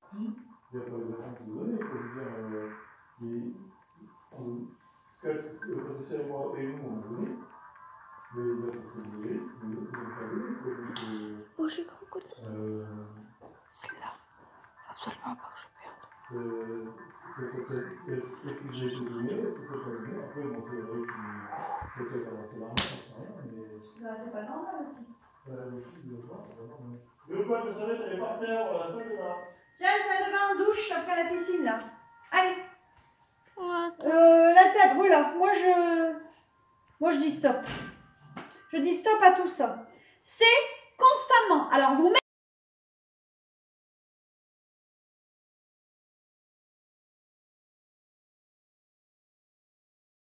Si, il n'y a pas de réponse de données, il faut dire, quand le cerveau et nous, on a donné, mais il y a parce que vous avez, mais l'autre, ils n'ont pas donné. Oh, j'ai cru que c'est là. Absolument pas que je perde. Est-ce que j'ai été donné? Est-ce que c'est pas donné? Après, bon, c'est vrai que peut-être avancer dans le sens, rien, mais. C'est pas normal aussi. Je veux pas te savoir, elle est par terre, la salle de bain. Jeanne, salle de bain, douche après la piscine là. Allez. La table, voilà. Moi je dis stop. Je dis stop à tout ça. C'est constamment. Alors vous